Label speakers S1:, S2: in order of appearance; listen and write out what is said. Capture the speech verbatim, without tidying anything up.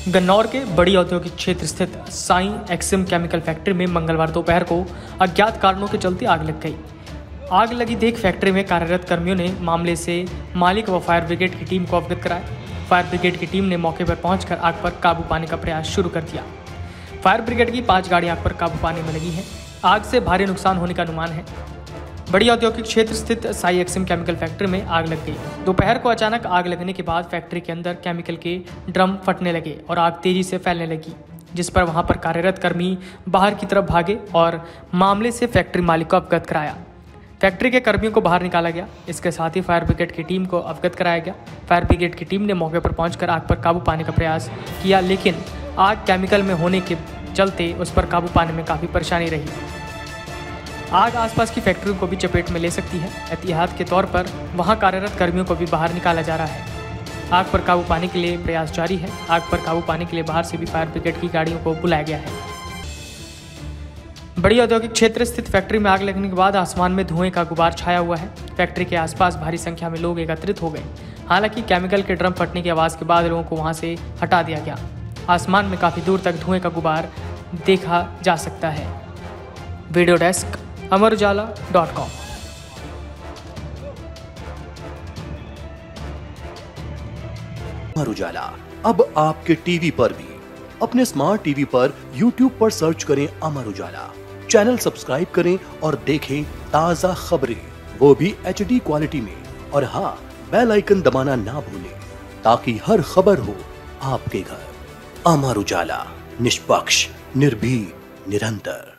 S1: गन्नौर के बड़ी औद्योगिक क्षेत्र स्थित साई एक्सिम केमिकल फैक्ट्री में मंगलवार दोपहर को अज्ञात कारणों के चलते आग लग गई। आग लगी देख फैक्ट्री में कार्यरत कर्मियों ने मामले से मालिक व फायर ब्रिगेड की टीम को अवगत कराया। फायर ब्रिगेड की टीम ने मौके पर पहुंचकर आग पर काबू पाने का प्रयास शुरू कर दिया। फायर ब्रिगेड की पांच गाड़ियां आग पर काबू पाने में लगी हैं। आग से भारी नुकसान होने का अनुमान है। बड़ी औद्योगिक क्षेत्र स्थित साई एक्सिम केमिकल फैक्ट्री में आग लग गई। दोपहर को अचानक आग लगने के बाद फैक्ट्री के अंदर केमिकल के ड्रम फटने लगे और आग तेजी से फैलने लगी, जिस पर वहां पर कार्यरत कर्मी बाहर की तरफ भागे और मामले से फैक्ट्री मालिक को अवगत कराया। फैक्ट्री के कर्मियों को बाहर निकाला गया। इसके साथ ही फायर ब्रिगेड की टीम को अवगत कराया गया। फायर ब्रिगेड की टीम ने मौके पर पहुंचकर आग पर काबू पाने का प्रयास किया, लेकिन आग केमिकल में होने के चलते उस पर काबू पाने में काफ़ी परेशानी रही। आग आसपास की फैक्ट्रियों को भी चपेट में ले सकती है। एहतियात के तौर पर वहां कार्यरत कर्मियों को भी बाहर निकाला जा रहा है। आग पर काबू पाने के लिए प्रयास जारी है। आग पर काबू पाने के लिए बाहर से भी फायर ब्रिगेड की गाड़ियों को बुलाया गया है। बड़ी औद्योगिक क्षेत्र स्थित फैक्ट्री में आग लगने के बाद आसमान में धुएं का गुबार छाया हुआ है। फैक्ट्री के आसपास भारी संख्या में लोग एकत्रित हो गए। हालांकि केमिकल के ड्रम फटने की आवाज़ के बाद लोगों को वहां से हटा दिया गया। आसमान में काफ़ी दूर तक धुएं का गुबार देखा जा सकता है। Video desk Amar Ujala dot com.
S2: Amar Ujala अब आपके टीवी पर भी। अपने स्मार्ट टीवी पर यूट्यूब पर सर्च करें अमर उजाला, चैनल सब्सक्राइब करें और देखें ताजा खबरें, वो भी एच डी क्वालिटी में। और हाँ, बेल आइकन दबाना ना भूलें ताकि हर खबर हो आपके घर। अमर उजाला, निष्पक्ष, निर्भीक, निरंतर।